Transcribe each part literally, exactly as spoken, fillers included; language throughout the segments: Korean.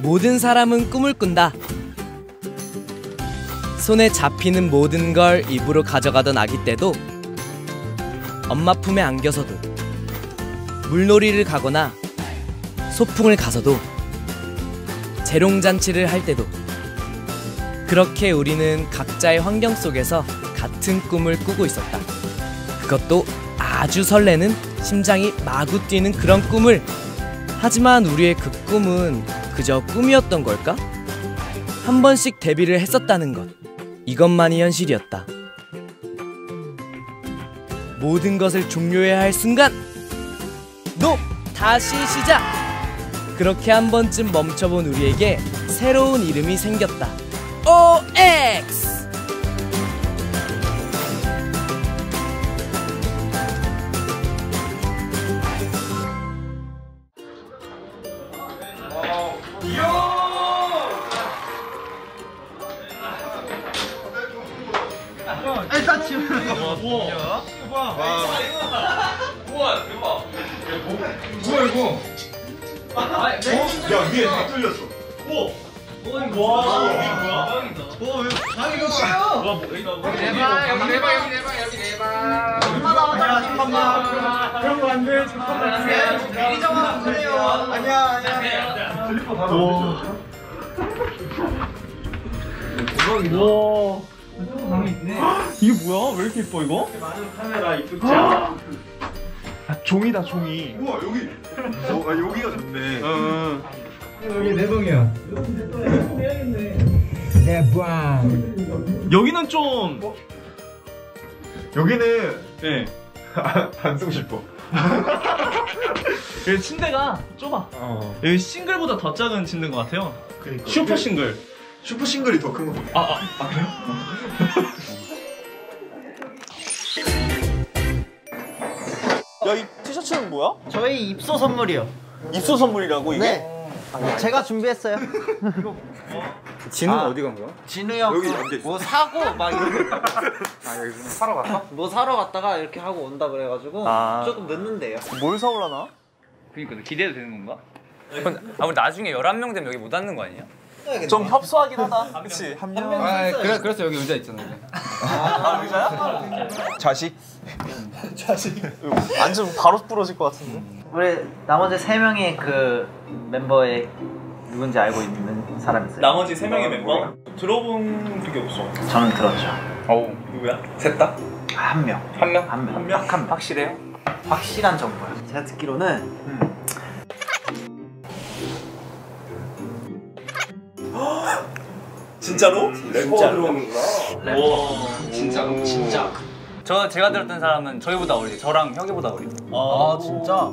모든 사람은 꿈을 꾼다. 손에 잡히는 모든 걸 입으로 가져가던 아기 때도, 엄마 품에 안겨서도, 물놀이를 가거나 소풍을 가서도, 재롱잔치를 할 때도, 그렇게 우리는 각자의 환경 속에서 같은 꿈을 꾸고 있었다. 그것도 아주 설레는, 심장이 마구 뛰는 그런 꿈을. 하지만 우리의 그 꿈은 그저 꿈이었던 걸까? 한 번씩 데뷔를 했었다는 것, 이것만이 현실이었다. 모든 것을 종료해야 할 순간, 노! 다시 시작! 그렇게 한 번쯤 멈춰본 우리에게 새로운 이름이 생겼다. 오엑스! 일단 치우는 거. 우와, 우와, 우와, 우와, 대박. 뭐야 이거? 야, 위에 다 뚫렸어. 오, 와, 뭐야? 오, 방 이거 뭐야? 와, 뭐 이거? 여기 내봐, 여기 내봐, 여기 내봐, 여기 내봐. 아니야, 잠깐만. 그런 거 안 돼. 잠깐만. 미리 정하면 그래요. 아니야, 아니야. 슬리퍼 다 넣어. 대박이다. 와. 방이 있네. 이게 뭐야? 왜 이렇게 예뻐 이거? 많은 카메라 이쁘지 않아? 아, 종이다 종이. 우와 여기. 어, 아, 여기가 좋네. 어. 여기 내 방이야. 내 방. 여기는 좀. 어? 여기는 네. 안 쓰고 싶어. 여기 침대가 좁아. 어. 여기 싱글보다 더 작은 침대인 것 같아요. 그러니까. 슈퍼 싱글. 슈퍼 싱글이 더 큰 거. 아, 아, 아 그래요? 야, 이 티셔츠는 뭐야? 저희 입소 선물이요. 입소 선물이라고 이게? 네. 제가 준비했어요. 진우는 아. 어디 간 거야? 진우 형 여기 그 앉아 있어. 뭐 사고 막 이런 거. 아 여기 사러 갔어? 뭐 사러 갔다가 이렇게 하고 온다 그래가지고 아. 조금 늦는데요. 뭘 사올라나? 그니까 기대도 되는 건가? 아, 우리 나중에 열한 명 되면 여기 못 앉는 거 아니야? 좀 협소하긴 하다. 그치? 한 명. 아 그래 그래서 여기 의자 있잖아. 아, 의자야? 자식. 자식. 앉으면 바로 부러질 것 같은데. 우리 나머지 세 명의 그 멤버의 누군지 알고 있는 사람 있어요? 나머지 세 명의 멤버? 들어본 적이 없어. 저는 들었죠. 어우, 누구야? 셋 다? 한 명. 한 명? 한 명. 한 명? 딱 한 명. 확실해요? 확실한 정보야. 제가 듣기로는 음. 진짜로? 래퍼 들어오는구나. 와. 진짜로? 진짜. 저 제가 들었던 사람은 저희보다 어리죠. 저랑 형이보다 어리죠. 아, 진짜?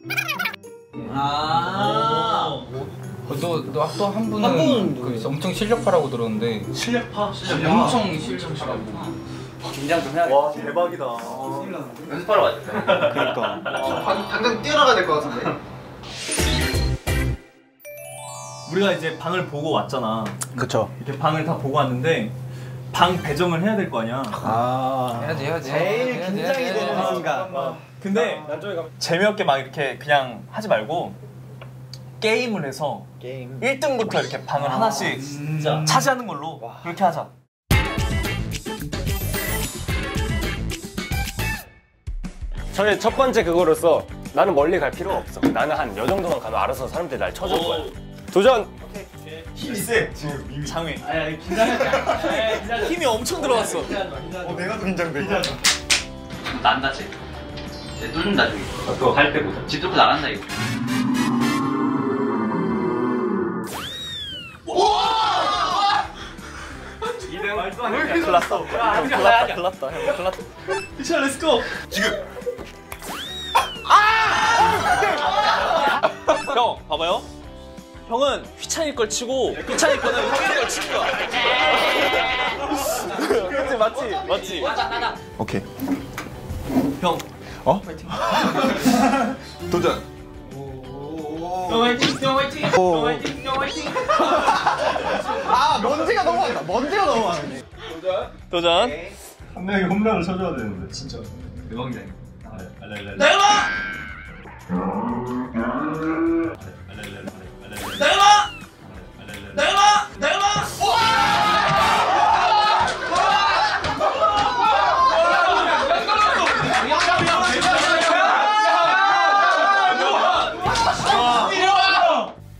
아. 너너또한 분은 한 분은 그 엄청 실력파라고 들었는데 실력파? 엄청 실력파라고. 긴장 좀 해야겠다. 와, 대박이다. 연습하러 가자. 그러니까. 당장 뛰어나가야 될 것 같은데. 우리가 이제 방을 보고 왔잖아. 그쵸. 이렇게 방을 다 보고 왔는데 방 배정을 해야 될 거 아니야. 아. 해야지 해야지. 제일 해야지, 긴장이 해야지. 되는 순간. 근데 재미없게 막 이렇게 그냥 하지 말고 게임을 해서 게임. 일 등부터 이렇게 방을 하나씩 진짜 차지하는 걸로 그렇게 하자. 저의 첫 번째 그거로서 나는 멀리 갈 필요가 없어. 나는 한 여 정도만 가면 알아서 사람들이 날 쳐줄 거야. 도전! 힘이 세 지금 이미. 장외. 아야 긴장하지. 힘이 엄청 들어왔어. 어 내가 더 긴장돼. 난다 쟤. 쟤 뚫는다 저기. 그거 갈 빼고. 집 뚫고 나간다 이거. 이등 말도 안 돼. 큰일 났어. 큰일 났다. 큰일 났다. 형 큰일 났다. 피차 렛츠고. 지금. 형 봐봐요. 형은 휘찬이 걸 치고 휘찬이 거는 형이 걸 치는 거야. 그치 맞지? 맞지? 오케이. 형. 어? 도전. 형 화이팅! 형 화이팅! 형 화이팅! 형 화이팅! 아 먼지가 넘어간다. 먼지가 넘어가네. 도전. 도전. 한 명이 홈런을 쳐줘야 되는데 진짜. 대박이다. 내가!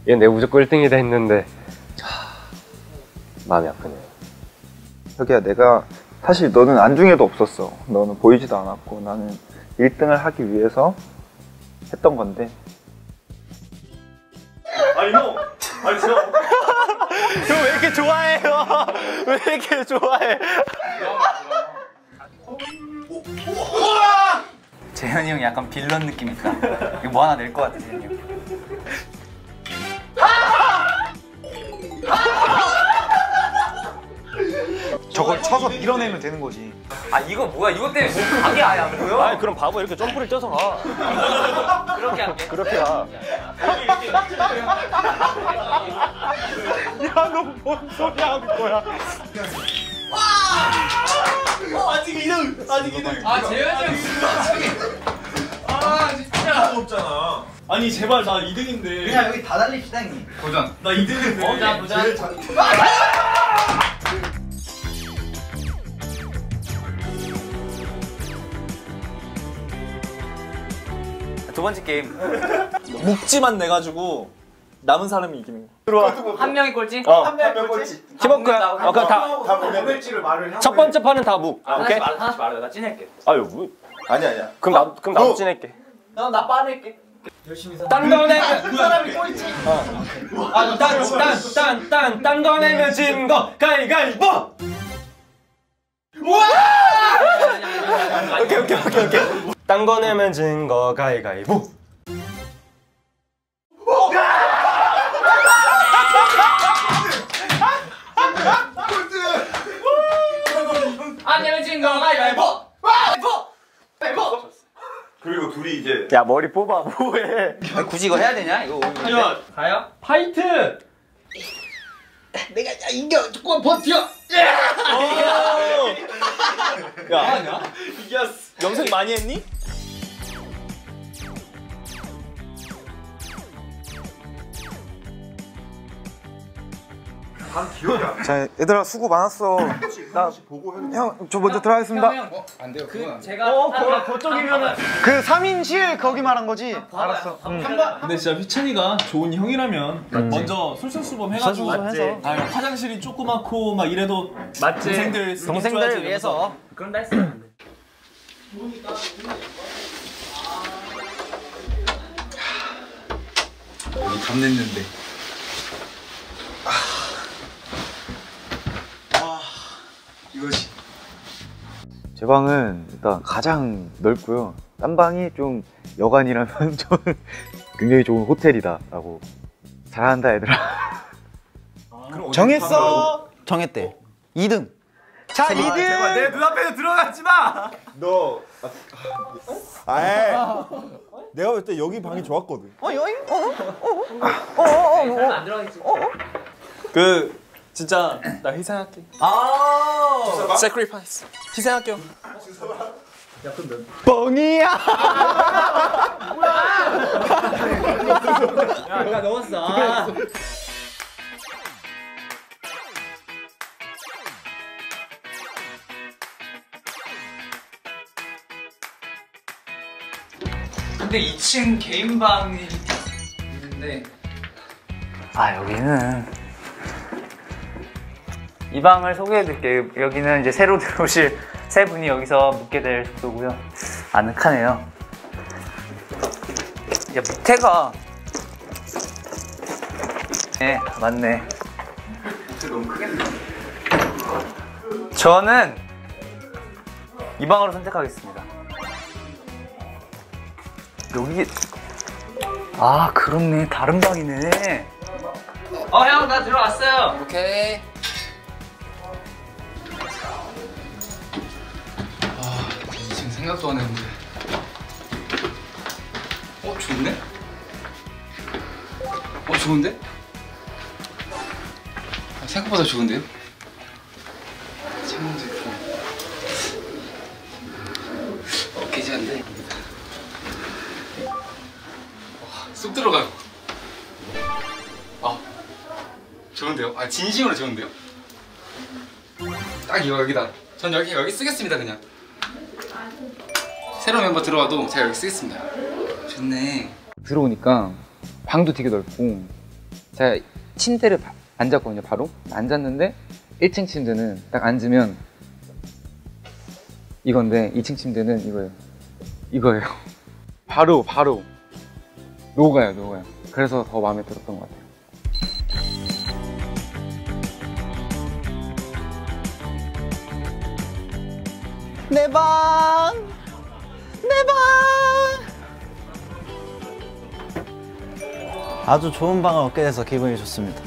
얘 내가 무조건 일 등이다 했는데 하... 마음이 아프네요. 혁이야, 내가 사실 너는 안중에도 없었어. 너는 보이지도 않았고 나는 일 등을 하기 위해서 했던 건데. 아니 형, 아니 저. 형 왜 이렇게 좋아해요? 왜 이렇게 좋아해? 재현이 형 약간 빌런 느낌 있다. 이거 뭐 하나 낼 것 같아, 재현이 형. 저걸 쳐서 밀어내면 되는 거지. 아 이거 뭐야? 이거 때문에 뭐 각이 아예 안 보여? 아니 그럼 바보 이렇게 점프를 뛰어서 가. 그렇게 할게. 그렇게 가. 야 너 뭔 소리 하는 거야? 아직 이 등, 아직 이 등. 아 재현이 형 진짜. 아 진짜. 없잖아. 아니 제발 나 이 등인데. 그냥 여기 다 달립시다 형님. 도전. 나 이 등인데. 보자 보자. 두 번째 게임. 묵지만 내 가지고 남은 사람이 이기는 거. 한 명이 꼴찌? 어. 한 명 꼴찌. 팀워크야. 어, 그럼 다. 다 보낼지를 말을 해. 첫 번째 판은 다 묵. 아, 오케이? 하나씩 말해, 하나씩 말해. 나 찐할게. 아유 뭐. 아니 아니야. 그럼 나 그럼 나도 찐할게. 나 빠낼게. 딴 거 내면 그 사람이 꼴찌. 딴딴딴딴딴 거 내면 진 거 가위가위보. 오케이 오케이 오케이 오케이. 딴 거 내면 진 거 가위가위보. 안 내면 진 거 가위바위보. 가위바위보. 그리고 둘이 이제 야 머리 뽑아 뭐해? 굳이 이거 해야 되냐? 이거 야, 가요? 파이트. 내가 야, 이겨 조금 버텨. 야, 아니야? 이겼어. 염색 많이 했니? 난 기억이 안 나. 자, 얘들아 수고 많았어. 나 보고 해. 형, 저 먼저 들어가겠습니다. 어, 안 돼요. 그 제가 어, 그쪽이면은. 그 삼 인실 거기 말한 거지. 알았어. 응. 근데 진짜 휘찬이가 좋은 형이라면 먼저 솔선수범 해가지고 맞지. 아, 화장실이 조그맣고 막 이래도 맞지. 동생들 동생들을 위해서 그런 다 했어. 여기 감냈는데. 아, 이거지. 제 방은 일단 가장 넓고요. 딴 방이 좀 여간이라면 저는 굉장히 좋은 호텔이다라고. 잘한다 얘들아. 정했어. 정했대. 이 등. 자, 이 등. 제발 내 눈앞에서 들어가지 마. 너 아예 내가 볼 때 여기 방이 좋았거든. 어, 여기? 안 들어가겠지. 그 진짜 나 희생할게. 아. sacrifice. 희생할게요. 뻥이야. 야, 아까 넣었어. 아. 근데 이 층 개인방이 있는데 아 여기는 이 방을 소개해드릴게요. 여기는 이제 새로 들어오실 세 분이 여기서 묵게 될 숙소고요. 아늑하네요. 야 밑에가 네 맞네. 너무 크겠네. 저는 이 방으로 선택하겠습니다. 여기 아 그렇네 다른 방이네. 어, 형, 나 들어왔어요. 오케이. 아, 지금 생각도 안 했는데. 어, 좋은데? 어, 좋은데? 아, 생각보다 좋은데요? 창문도 있고. 어, 괜찮은데? 와, 쑥 들어가요. 아, 좋은데요? 아, 진심으로 좋은데요? 딱 이거 여기다. 전 여기 여기 쓰겠습니다 그냥. 새로운 멤버 들어와도 제가 여기 쓰겠습니다. 좋네. 들어오니까 방도 되게 넓고 제가 침대를 바, 앉았거든요. 바로 앉았는데 일 층 침대는 딱 앉으면 이건데 이 층 침대는 이거예요. 이거예요. 바로 바로 녹아요, 녹아요. 그래서 더 마음에 들었던 것 같아요. 내 방! 내 방! 아주 좋은 방을 얻게 돼서 기분이 좋습니다.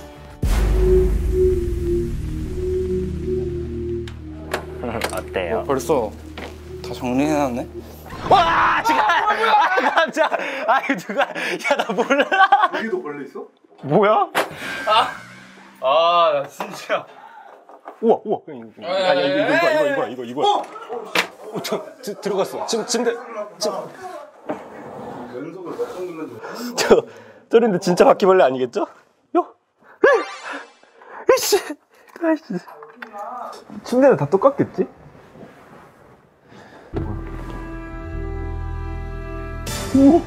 어때요? 어, 벌써 다 정리해놨네? 와! 지금! 아, 깜짝! 아이, 누가. 야, 나 몰라! 여기도 벌레 있어? 뭐야? 아! 아, 나 진짜. 우와, 우와. 야, 야, 이거, 이거, 이거, 이거, 이거, 이거. 어! 어, 저, 드, 들어갔어. 지금, 침대. 지금. 연속으로 몇 번 눌러줘. 저, 저런데 진짜 바퀴벌레 아니겠죠? 요! 이씨! 아이씨. 침대는 다 똑같겠지? 오!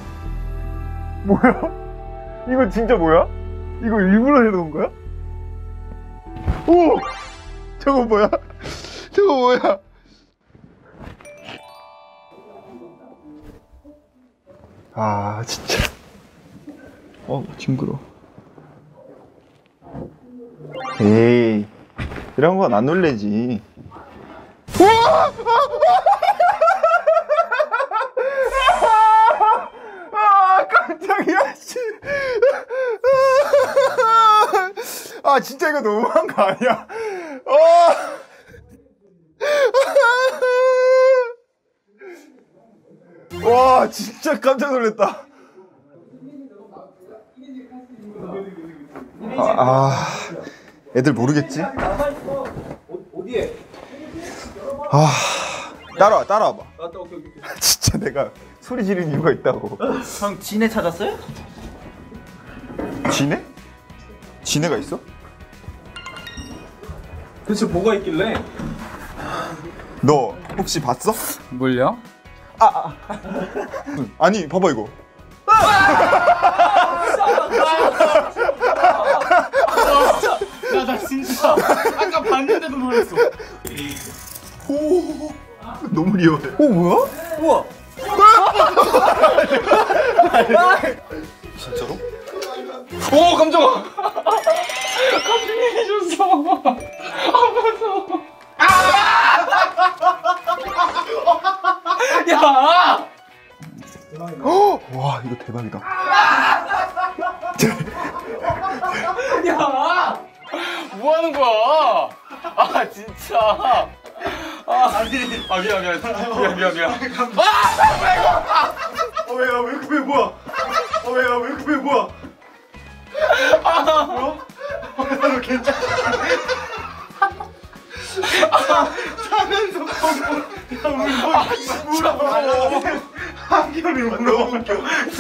뭐야? 이거 진짜 뭐야? 이거 일부러 해놓은 거야? 오! 저거 뭐야? 저거 뭐야? 아 진짜 어 징그러. 에이 이런 건 안 놀래지. 아 깜짝이야 씨. 아 진짜 이거 너무한 거 아니야? 어. 와 진짜 깜짝 놀랐다. 아, 아 애들 모르겠지? 아 따라와 따라와봐. 진짜 내가 소리 지르는 이유가 있다고. 형 진해 찾았어요? 지네? 지네가 있어? 대체 뭐가 있길래? 너 혹시 봤어? 뭘요? 아, 아. 아니 봐봐 이거. 야, 나 진짜 아까 봤는데도 놀랐어. 오, 너무 리얼해. 오 뭐야? 우와! 진짜로? 오, 깜짝아. 깜짝 해줬어. 아, 무서워. 야! 와 이거 대박이다. 야! 뭐 하는 거야? 아, 진짜. 아, 아니, 아, 미안, 미안. 미안, 미안, 미안. 아! 왜 이거? 어 왜야 왜 그게 뭐야? 어 왜야 왜 그게 뭐야? 아, 뭐야? 너 괜찮아? 자면서 야 우리 뭐 아, 진짜. 한결이 너무 웃겨.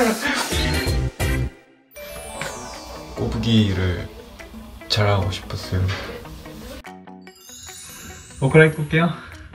꼬부기를 잘하고 싶었어요. 옷 갈아입고 올게요.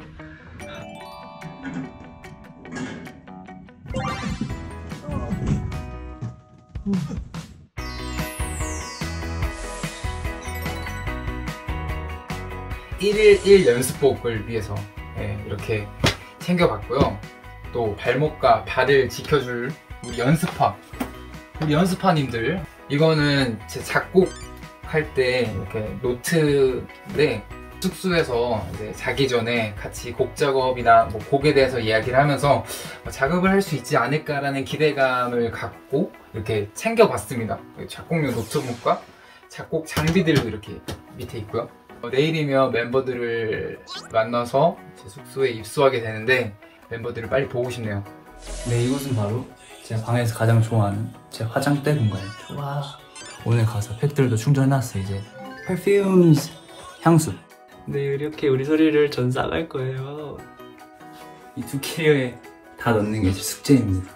일일 일 연습복을 위해서 네, 이렇게 챙겨봤고요. 또 발목과 발을 지켜줄 우리 연습파, 우리 연습파님들. 이거는 제 작곡할 때 이렇게 노트인데 숙소에서 이제 자기 전에 같이 곡 작업이나 뭐 곡에 대해서 이야기를 하면서 작업을 할 수 있지 않을까라는 기대감을 갖고 이렇게 챙겨봤습니다. 작곡용 노트북과 작곡 장비들도 이렇게 밑에 있고요. 내일이면 멤버들을 만나서 제 숙소에 입소하게 되는데 멤버들을 빨리 보고 싶네요. 네, 이곳은 바로 제가 방에서 가장 좋아하는 제 화장대 공간이에요. 좋아. 오늘 가서 팩들도 충전해놨어. 이제 perfumes 향수. 네, 이렇게 우리 소리를 전사할 거예요. 이 두 캐리어에 다 넣는 게 제 숙제입니다.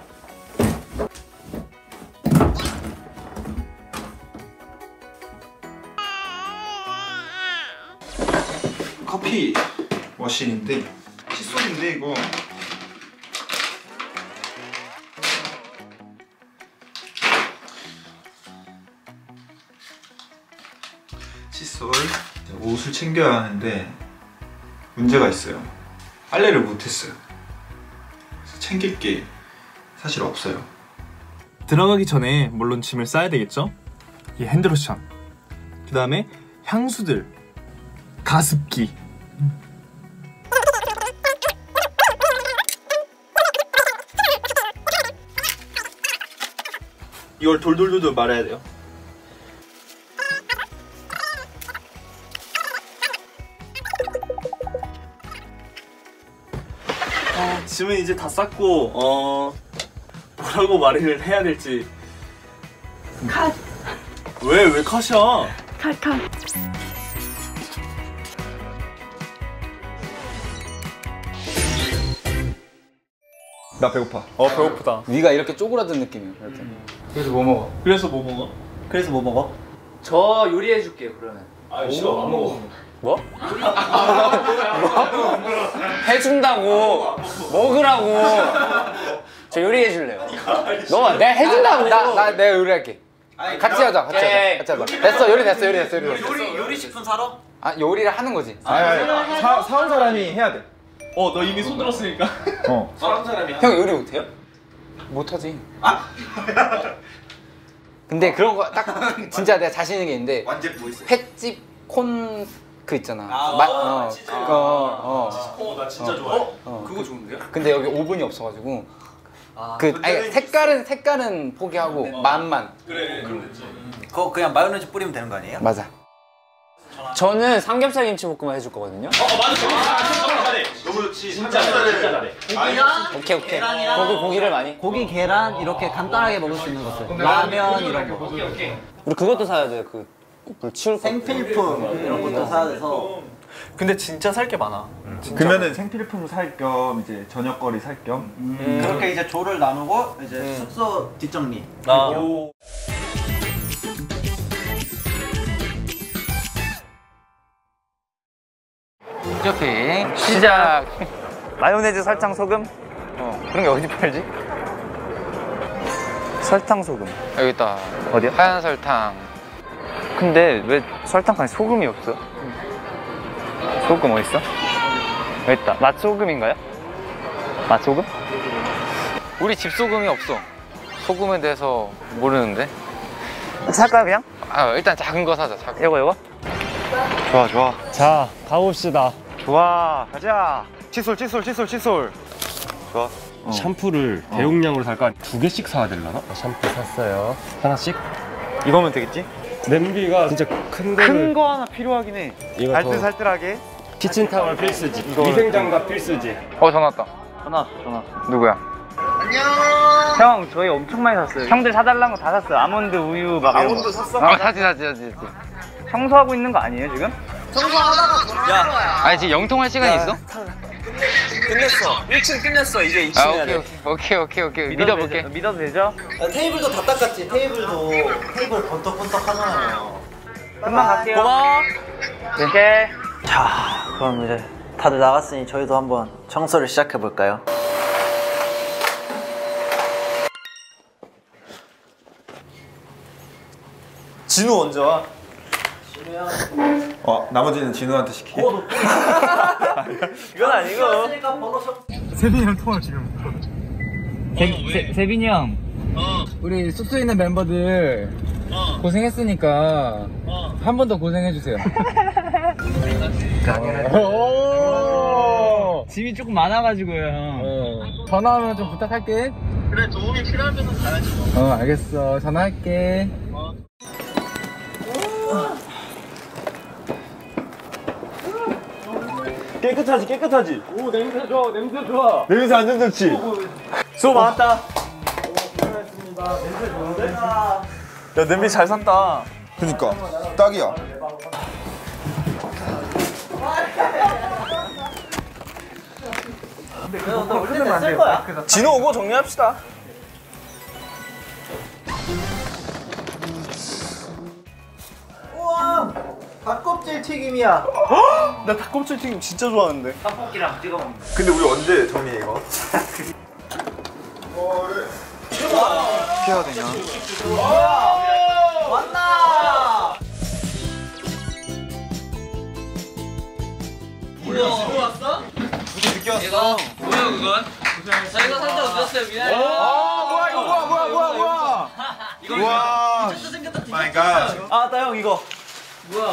커피 머신인데 칫솔인데 이거 칫솔, 옷을 챙겨야 하는데 문제가 있어요. 빨래를 못했어요. 그래서 챙길 게 사실 없어요. 들어가기 전에 물론 짐을 싸야 되겠죠? 이 핸드로션, 그 다음에 향수들, 가습기. 이걸 돌돌돌돌 말아야 돼요. 어, 짐은 이제 다 쌌고 어 뭐라고 말을 해야 될지. 컷. 왜? 왜 컷이야? 컷, 컷. 나 배고파. 어 배고프다. 위가 이렇게 쪼그라든 느낌이야. 이렇게. 그래서 뭐 먹어? 그래서 뭐 먹어? 그래서 뭐 먹어? 저 요리해줄게요 그러면. 아 싫어 안 먹어. 뭐? 해준다고 먹으라고. 저 요리해줄래요. 너 내가 해준다고. 나, 나 내가 요리할게. 같이 하자, 같이 하자, 같이 하자. 됐어, 요리 됐어, 요리 됐어, 요리 됐어. 요리 요리 식품 사러? 아, 요리를 하는 거지. 아니 아니 사, 사온 사람이 해야 돼. 어 너 이미 손 들었으니까. 어. 사람 사람이. 형 요리 못해요? 못하지. 아? 근데 그런 거 딱 진짜 내가 자신 있는 게 있는데. 완전 뭐 있어? 횟집 콘 그 있잖아. 아, 마, 어, 어, 치즈. 어, 어. 어 나 진짜 어. 좋아해. 어. 그거 좋은데요? 근데 여기 오븐이 없어가지고. 아, 그 아니 색깔은 색깔은 포기하고 어. 맛만. 그래 그럼 됐지. 그거 그냥 마요네즈 뿌리면 되는 거 아니에요? 맞아. 저는 삼겹살 김치볶음밥 해줄 거거든요. 어 맞아. 너무 좋지. 진짜 잘해. 진짜 잘해. 오케이 오케이. 고기 고기를 많이. 고기, 계란 이렇게 간단하게 먹을 수 있는 것들. 라면 이런 거. 오케이 오케이. 우리 그것도 사야 돼. 그 물 치울 거. 생필품 이런 것도 사야 돼서. 근데 진짜 살 게 많아. 그러면은 생필품 살 겸 이제 저녁거리 살 겸. 음. 그렇게 이제 조를 나누고 이제 음. 숙소 뒷정리. 아. 쇼핑 시작. 마요네즈, 설탕, 소금. 어 그런 게 어디 팔지? 설탕, 소금. 여기 있다. 어디야? 하얀 설탕. 근데 왜 설탕 아니 소금이 없어? 소금 어디 있어? 여기 있다. 맛소금인가요? 맛소금? 우리 집 소금이 없어. 소금에 대해서 모르는데. 살까 그냥? 아 일단 작은 거 사자. 작은. 이거 이거? 좋아 좋아. 자, 가봅시다. 좋아 가자. 칫솔 칫솔 칫솔 칫솔. 좋아. 어. 샴푸를 대용량으로 살까? 두 개씩 사야 되려나? 샴푸 샀어요. 하나씩? 이거면 되겠지? 냄비가 진짜 큰 거를 큰 거 하나 필요하긴 해. 이거 알뜰살뜰하게. 키친타월 필수지. 이거는- 위생장갑 필수지. 어 전화 왔다. 전화 왔어 전화 왔어. 누구야? 안녕. 형 저희 엄청 많이 샀어요. 형들 사달라는 거 다 샀어요. 아몬드 우유 막. 아몬드 샀어? 어 사지 사지 사지 사지. 청소하고 있는 거 아니에요 지금? 청소하다가 야. 아니 지금 영통할 시간이 있어? 끝냈어. 일 층 끝냈어. 이제 이 층 아 해야 오케이 돼. 오케이 오케이 오케이 믿어볼게. 믿어도 되죠? 아, 테이블도 다 닦았지. 테이블도 테이블 번떡번떡 하잖아요. 금방 갈게요. 고마워. 오케이. 자, 그럼 이제 다들 나갔으니 저희도 한번 청소를 시작해 볼까요? 진우 언제 와? 어 나머지는 진우한테 시키. 이건 아니고. 세빈이랑 통화 지금. 세, 세, 세빈이 형. 어. 우리 숙소에 있는 멤버들 어. 고생했으니까 어. 한 번 더 고생해주세요. 짐이 조금 많아가지고요. 형. 전화하면 좀 부탁할게. 그래 도움이 필요하면 가야지 뭐. 어 알겠어. 전화할게. 깨끗하지 깨끗하지. 오 냄새 좋아 냄새 좋아. 냄새 완전 좋지. 수고 많았다. 고생하셨습니다. 냄새 좋은데? 야 냄비 잘 샀다. 그니까 딱이야. 진우 오고 정리합시다. 우와, 닭껍질 튀김이야. 나 닭껍질 튀김 진짜 좋아하는데. 떡볶이랑 찍어 먹는. 근데 우리 언제 정리해 이거? 피해야 되냐? 왔다. 누구 왔어? 굳이 늦게 왔어. 이거 뭐야 그건? 저희가 살짝 늦었어요 미안해. 아 뭐야 이거 뭐야 뭐야 뭐야 뭐야. 이거 우와. 디저트 생겼다 디저트. 마이 갓. 아, 나 형 이거. 뭐야?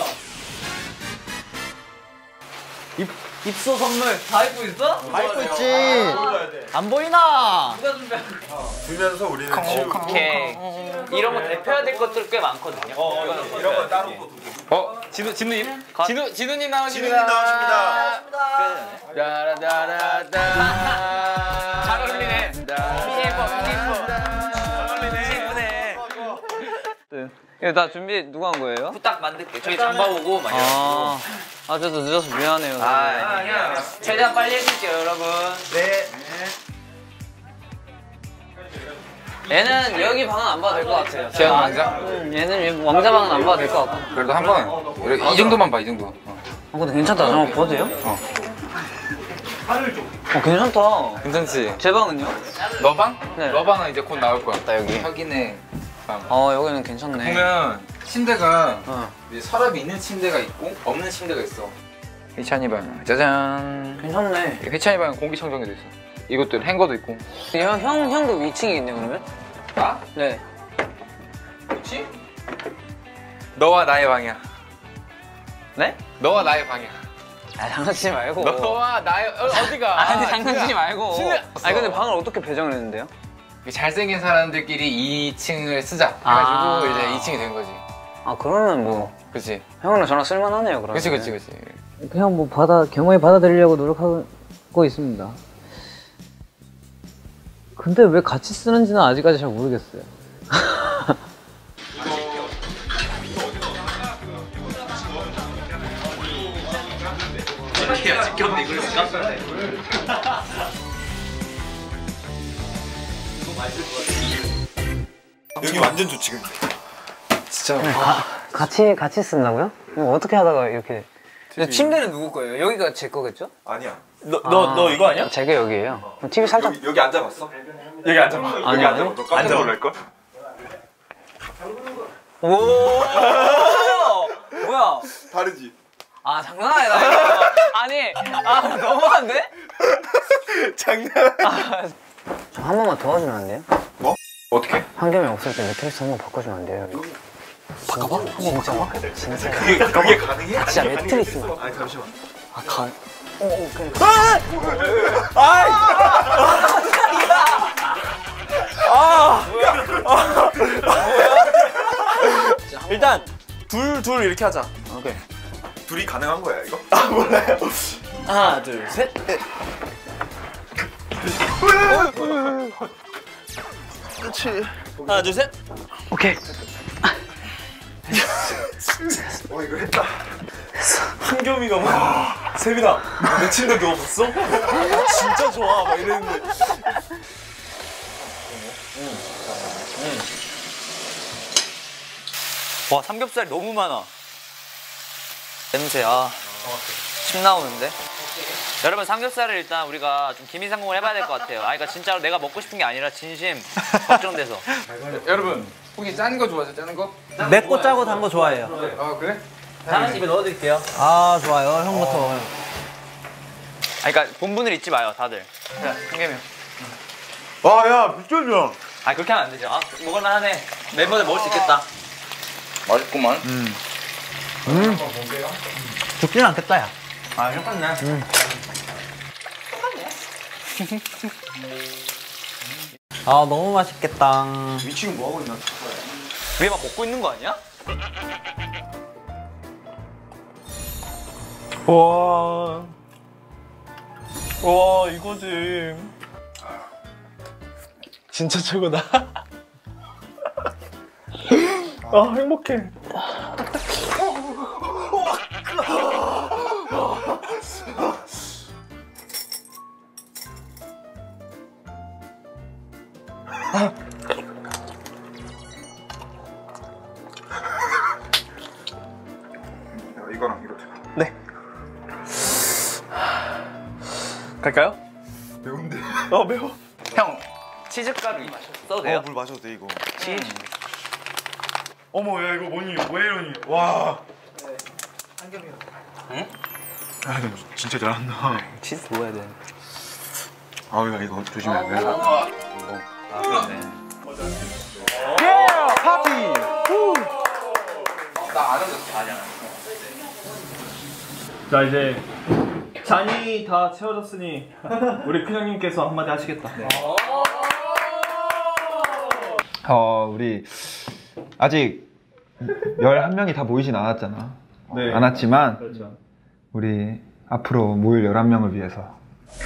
입 입소 선물 다 입고 있어? 다 입고 있지. 안 보이나? 누가 준비한 주면서 우리는 치우고. 오케이. 이런 거 대표해야 될 것들 꽤 많거든요. 어, 이런 건 따로 거. 어? 진우, 진우님? 진우, 진우님 나오십니다. 진우님 나오십니다. 따라따라따. 잘 어울리네. 피해봐, 피해봐. 잘 어울리네. 이거 나 준비 누가 한 거예요? 후딱 만들게. 저희 장봐 오고 많이. 아, 아 저도 늦어서 미안해요. 아, 아니야. 최대한 빨리 해줄게요, 여러분. 네. 얘는 여기 방은 안 봐도 될 것 같아요. 지한 왕자? 음, 얘는 왕자 방은 안 봐도 될 것 같고. 그래도 한 번. 이렇게 이 정도만 봐, 이 정도. 어. 아 근데 괜찮다. 잠깐 봐도 돼요? 어. 어 괜찮다. 괜찮지? 제 방은요? 너 방? 네. 너 방은 이제 곧 나올 거야. 나 여기. 혁이네 방. 어 여기는 괜찮네. 보면 침대가 어. 이제 서랍이 있는 침대가 있고 없는 침대가 있어. 희찬이 방 짜잔. 괜찮네. 희찬이 방은 공기청정기도 있어. 이것도 행거도 있고. 형, 형, 형도 위층에 있네 그러면? 나? 네. 그렇지? 너와 나의 방이야. 네? 너와 나의 방이야. 아 장난치지 말고. 너와 나의 어, 어디가? 아 근데 장난치지 말고. 진짜. 아니 근데 방을 어떻게 배정을 했는데요? 잘생긴 사람들끼리 이 층을 쓰자 해가지고 아. 이제 이 층이 된 거지. 아 그러면 뭐. 그치? 형이랑 저랑 쓸만하네요 그러면. 그치 그치 그치. 그냥 뭐 받아 경험에 받아들이려고 노력하고 있습니다. 근데 왜 같이 쓰는지는 아직까지 잘 모르겠어요. 이렇게 지켰네 이걸 깠었네. 여기 완전 좋지 근데. 진짜. 네, 가, 같이 같이 쓴다고요? 이거 어떻게 하다가 이렇게? 근데 침대는 누구 거예요? 여기가 제 거겠죠? 아니야. 너 너 너 이거 아니야? 제가 여기예요. 그럼 티비 살짝. 여기, 여기 앉아봤어? 여기 앉아봐. 아니, 여기 아니. 앉아봐. 너 깜짝 놀랄걸? 오. 뭐야? 다르지? 아 장난 아니다 이거. 아니 아 너무한데? 장난. 아, 저 한 번만 도와주면 안 돼요? 뭐? 어떻게? 한겸이 없을 때 매트리스 한 번 바꿔주면 안 돼요? 바꿔봐? 진짜? 진짜? 그게 그게 가능해? 진짜 매트리스만. 아니 잠시만. 아 가. 어, 어 그래. 아! 일단 둘 둘 이렇게 하자. 오케이. 둘이 가능한 거야 이거? 아 몰라요. 하나 둘 셋. 그렇지. 하나 둘 셋. 오케이. 어 이거 했다. 한겸이가 막 세빈아 내 침대 누워봤어? 진짜 좋아 막 이랬는데. 와 삼겹살 너무 많아. 냄새 아. 침 나오는데? 여러분 삼겹살을 일단 우리가 좀 기미상공을 해봐야 될 것 같아요. 아 그러니까 진짜로 내가 먹고 싶은 게 아니라 진심 걱정돼서. 여러분 혹시 짠 거 좋아하세요? 짜는 거? 맵고 짜고 단 거 좋아해요. 아 그래? 하나씩 입에 넣어드릴게요. 아 좋아요. 형부터. 아 그러니까 본분을 잊지 마요 다들. 자 한겸이 형. 아야 미쳤냐? 아 그렇게 하면 안 되죠. 아 먹을만하네. 멤버들 먹을 수 있겠다. 맛있구만. 음. 음. 죽지는 않겠다 야. 아 형같네. 음. 아 너무 맛있겠다. 미치고 뭐 하고 있나? 위에 막 먹고 있는 거 아니야? 와. 와 이거지. 진짜 최고다. 아 행복해. 이거랑 이렇게. 네. 갈까요? 매운데. 어 매워. 형 치즈가루 써도 돼요? 어, 물 마셔도 돼 이거. 치즈. 어머 야 이거 뭐니? 왜 이러니? 와. 응? 아, 진짜 잘한다. 치즈 먹어야 돼. 아우, 야, 이거 조심해야 돼. 아, 그러네. 파티! 나안 해도 잘하잖아. 자, 이제 잔이 다 채워졌으니 우리 큰형님께서 한마디 하시겠다. 네. 어, 우리 아직 열한 명이 다 모이진 않았잖아. 네. 않았지만 그렇죠. 우리 앞으로 모일 열한 명을 위해서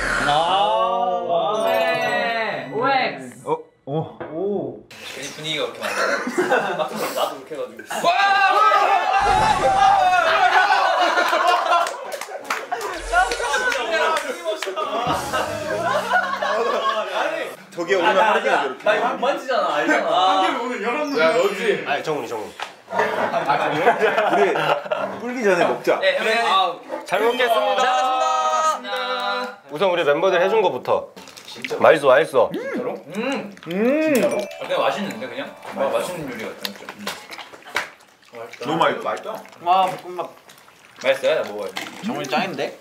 오엑스. 어? 오. 오. 괜히 분위기가 그렇게 만들어. 나도 그렇게 해가지고. 저게 오늘 하루 종일 이렇게. 나 이거 못 만지잖아, 알잖아. 한개 오늘 열한 명. 야, 너지? 아니, 정훈이, 정훈이. 우리 불기 전에 먹자. 네, 네. 아, 잘 먹겠습니다. 잘했습니다. 우선 우리 멤버들 해준 거부터. 진짜 맛있어, 맛있어. 진짜로? 음. 음. 진짜로? 아, 그냥 맛있는데 그냥? 아, 맛있는 요리 같아. 진짜. 음. 맛있다. 너무 맛있다. 맛있다. 와, 볶음밥. 맛있어요? 나 먹어야지. 정말 짱인데?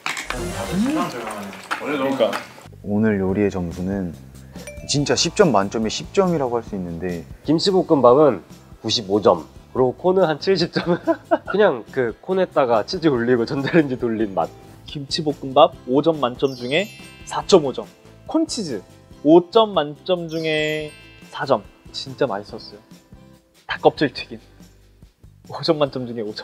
원래 그러니까. 오늘 요리의 점수는 진짜 십 점 만점에 십 점이라고 할 수 있는데 김치볶음밥은 구십오 점. 그리고 콘은 한 칠십 점. 그냥 그 콘에다가 치즈 올리고 전자레인지 돌린 맛. 김치볶음밥 오 점 만점 중에 사 점 오 점. 콘치즈 오 점 만점 중에 사 점. 진짜 맛있었어요. 닭껍질 튀김 오 점 만점 중에 오 점.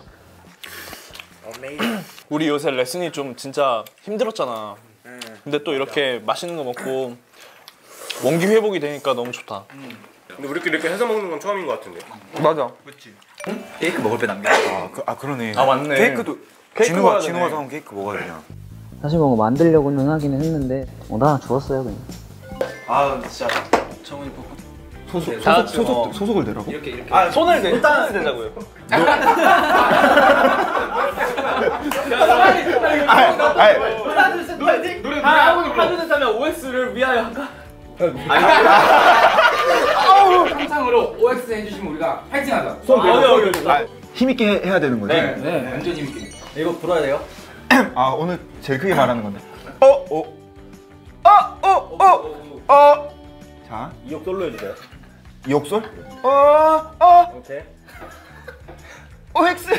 우리 요새 레슨이 좀 진짜 힘들었잖아. 근데 또 이렇게 맛있는 거 먹고 원기 회복이 되니까 너무 좋다. 근데 우리끼리 이렇게 해서 먹는 건 처음인 것 같은데. 맞아. 그치. 케이크 먹을 때 남겼어. 아, 그, 아 그러네. 아 맞네. 케이크도 진우가 진우가 사온 케이크 먹어야 되냐? 사실 뭐 만들려고는 하기는 했는데 어, 나 주웠어요 그냥. 아 진짜 정훈이 볶음. 소속 다 소속 소속 소속을 내라고? 이렇게 이렇게. 아 손을 내. 일단 내자고요. 노래 하나 둘 셋 하면 오엑스를 위하여 할까? 상상으로 오엑스 해주시면 우리가 파이팅하자. 손 내려. 힘있게 해야 되는 거지? 네, 네, 완전 힘있게. 이거 불어야 돼요? 아 오늘 제일 크게 말하는 건데. 어, 어, 어, 어, 어, 어. 자, 이옥 솔로 해주세요. 이옥솔? 어, 어. 오케이. 오엑스.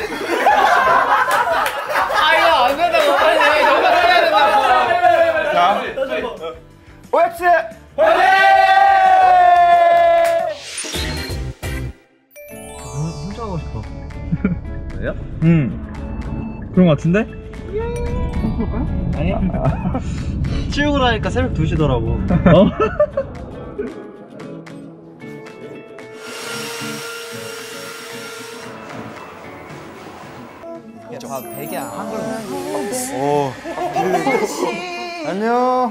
아 이거 안 된다고 빨리 너가 해야 된다고. 자, 오엑스. 혼자 하고 싶어. 왜요? 응. 그런 거 같은데? 아니야. 치우고 나니까 새벽 두 시더라고. 어? 아 백이야 한글. 오. 안녕.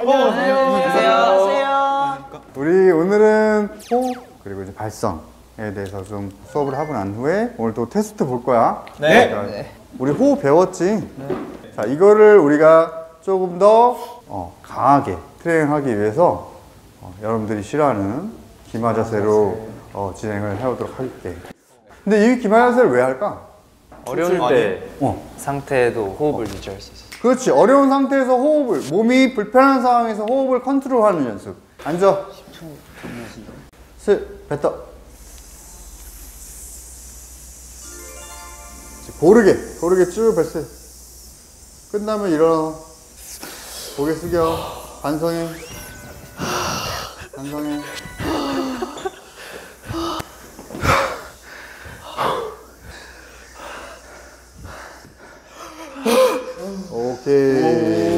안녕하세요. 우리 오늘은 호흡 그리고 이제 발성에 대해서 좀 수업을 하고 난 후에 오늘 또 테스트 볼 거야. 네. 자, 네. 우리 호흡 배웠지? 네. 자, 이거를 우리가 조금 더 어, 강하게 트레이닝하기 위해서 어, 여러분들이 싫어하는 기마 자세로 어, 진행을 해보도록 할게. 근데 이 기마 자세를 왜 할까? 어려울 때 어. 상태에도 호흡을 유지할 수 있어. 그렇지. 어려운 상태에서 호흡을, 몸이 불편한 상황에서 호흡을 컨트롤하는 연습. 앉아. 셋, 뱉어. 고르게, 고르게 쭉 뱉어. 끝나면 일어나. 고개 숙여. 반성해. 반성해. 오케이.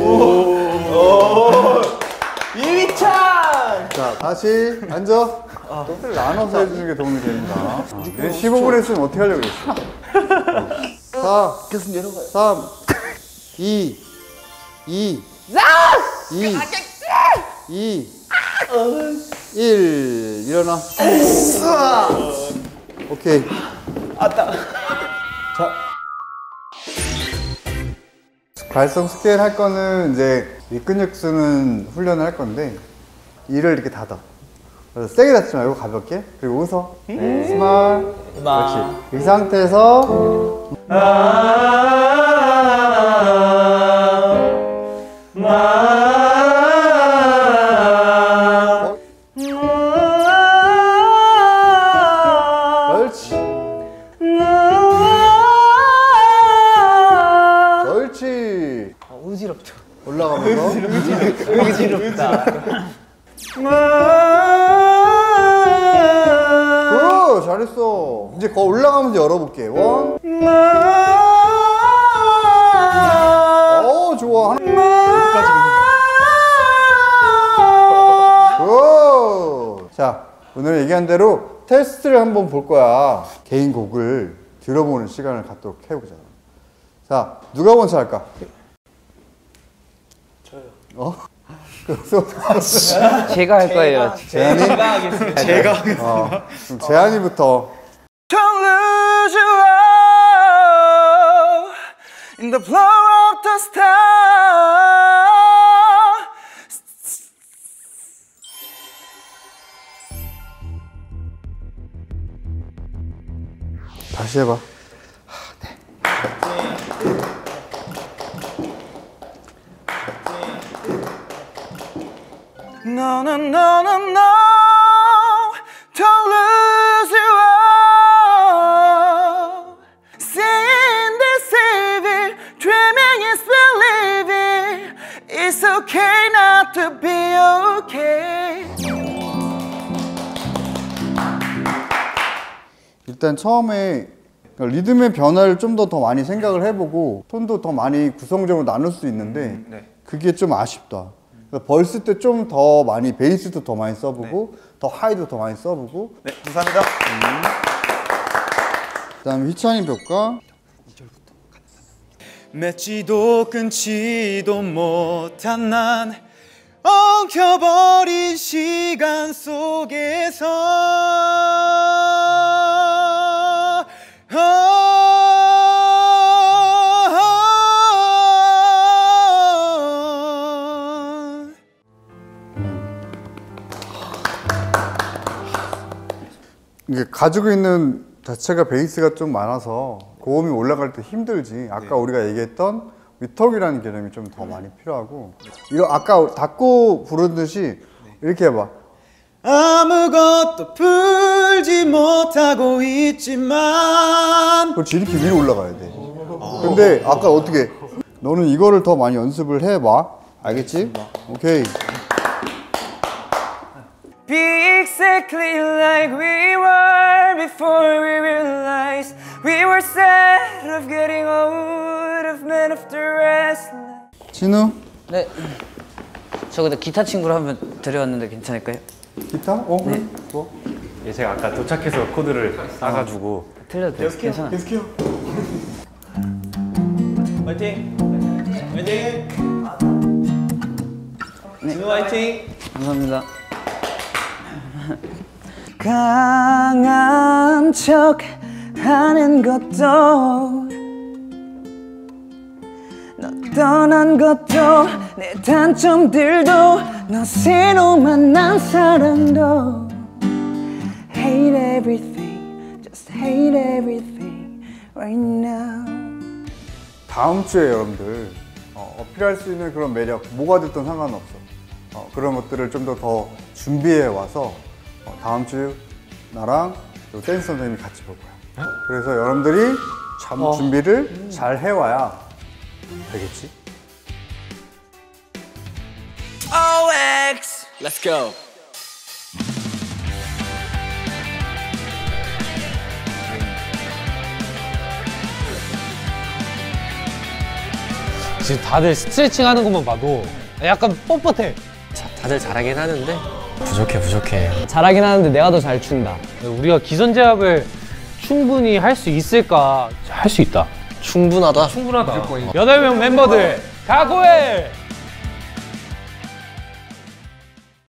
이미찬! 자, 다시 앉아. 또 나눠서 해주는 게 도움이 됩니다. 어, 십오 분 했으면 어떻게 하려고 그랬어? 사, 계속 내려가요. 삼, 이, 이, 이, 이, 일. 일어나. 오케이. 아따. 자. 발성 스케일 할 거는 이제 윗근육 쓰는 훈련을 할 건데 이를 이렇게 닫아. 그래서 세게 닫지 말고 가볍게. 그리고 웃어. 네. 스마일. 그렇지. 이 상태에서 의지럽죠. 올라가면서. 의지롭다. 오, 잘했어. 이제 거 올라가면서 열어볼게. 원. 오, 좋아. 오. 자, 오늘 얘기한 대로 테스트를 한번 볼 거야. 개인 곡을 들어보는 시간을 갖도록 해보자. 자, 누가 먼저 할까? 저요. 어? 그래서 제가 할 거예요. 재한이? 제가 하겠습니다. 제가 하겠습니다. 어, 그럼 재한이부터. Don't lose your love in the flow of the star. 다시 해봐. No, no, no, no, no. Don't lose your love. Seeing the Savior, dreaming is believing. It's okay not to be okay. 일단 처음에 리듬의 변화를 좀 더 더 많이 생각을 해보고 톤도 더 많이 구성적으로 나눌 수 있는데 음, 네. 그게 좀 아쉽다. 그러니까 벌스 때 좀 더 많이 베이스도 더 많이 써보고 네. 더 하이도 더 많이 써보고. 네, 감사합니다. 음. 그다음에 희찬이 벽과 맺지도 끊지도 못한 난 엉켜버린 시간 속에서 이게 가지고 있는 자체가 베이스가 좀 많아서 고음이 올라갈 때 힘들지. 아까 네. 우리가 얘기했던 위턱이라는 개념이 좀 더 많이 필요하고, 이거 아까 닫고 부르듯이 네. 이렇게 해봐. 아무것도 풀지 못하고 있지만. 그렇지, 이렇게 위로 올라가야 돼. 근데 아까 어떻게 너는 이거를 더 많이 연습을 해봐. 알겠지? 오케이. Be exactly like we were before we realized we were sad of getting old, of men of the restless. 진우? 네. 저 근데 기타 친구를 한번 데려왔는데 괜찮을까요? 기타? 어? 네. 뭐? 예, 제가 아까 도착해서 코드를 따가지고. 틀려도 돼요. 괜찮아. 계속해요. 화이팅! 화이팅! 네. 진우 화이팅! 감사합니다. 강한 척 하는 것도 너 떠난 것도 내 단점들도 너 새로 만난 사람도 Hate everything, just hate everything right now. 다음 주에 여러분들 어, 어필할 수 있는 그런 매력 뭐가 됐든 상관없어. 어, 그런 것들을 좀 더 더 준비해 와서 어, 다음 주 나랑 또 댄스 선생님이 같이 볼 거야. 그래서 여러분들이 참 어. 준비를 음. 잘 해와야 되겠지? 오엑스 Let's go. 지금 다들 스트레칭 하는 것만 봐도 약간 뻣뻣해. 자, 다들 잘하긴 하는데 부족해 부족해. 잘하긴 하는데 내가 더 잘 춘다. 우리가 기선제압을 충분히 할 수 있을까? 할 수 있다. 충분하다. 충분하다. 여덟 명 멤버들 각오해.